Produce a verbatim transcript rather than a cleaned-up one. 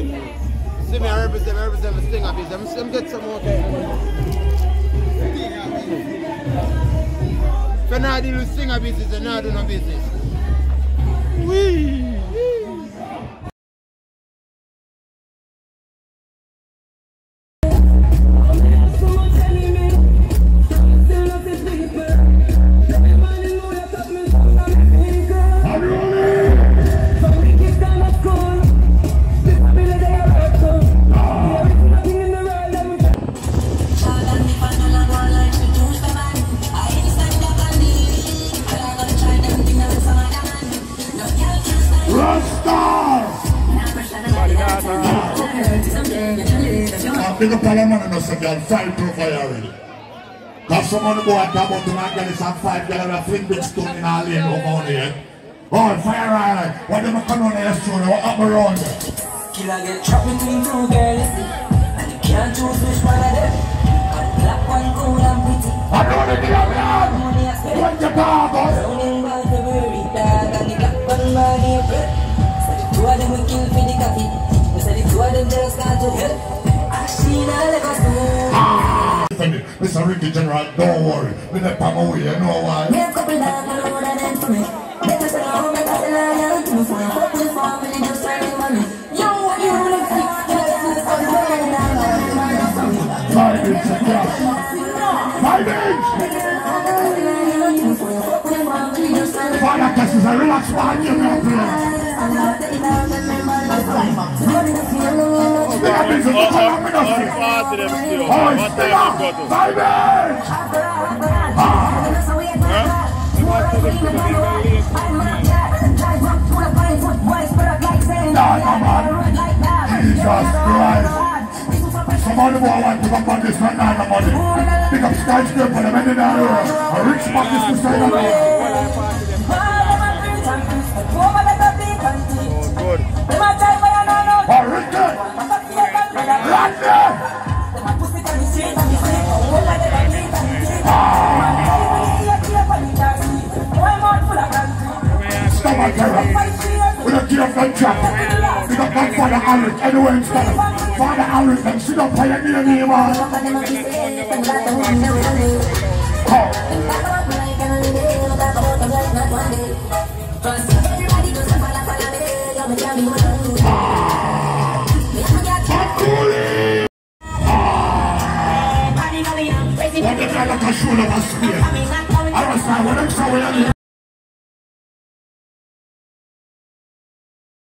See me, I represent, I represent the Stinger business. I'm get some more time. If you're not dealing with Stinger business, you're not doing no business. Wee! Big up all the money no say girl five profile already. Cause someone go and talk about the man girl is on five girl and a fling big stone in our lane over on here. Oh, fire right. What them come on the show? What up around there? Killer get trapped between two girls and you can't choose which one of them. One black, one cool and pretty. I know the killer man. What's your dog? Running about the very dog and the black one body of bread. So the two of them will kill for the coffee. So the two of them just got to help. Ah, Mister Ricky General, don't worry. We never come away, you know why? Me a couple down on the road and then for me. Better say home, better say lion. To me for a fuck with family, just try to money. Yo, what you wanna see? You know this is all the way and I'm not the man for me. Five inch, yeah. Five inch! Fire cases, I relax one, you know, please. Jesus Christ. Somebody who want to come on this right now, the money. Pick up skyscraper, the men in that area. A rich man is to say that. Good. Oh, Ricky! Randy! Stop my terror. We don't give them trap. We don't come for the Aaron anywhere in Scotland. Father Aaron, them sit up by your name, man. What the hell like a shoulder was spear? I was like, what I'm saying.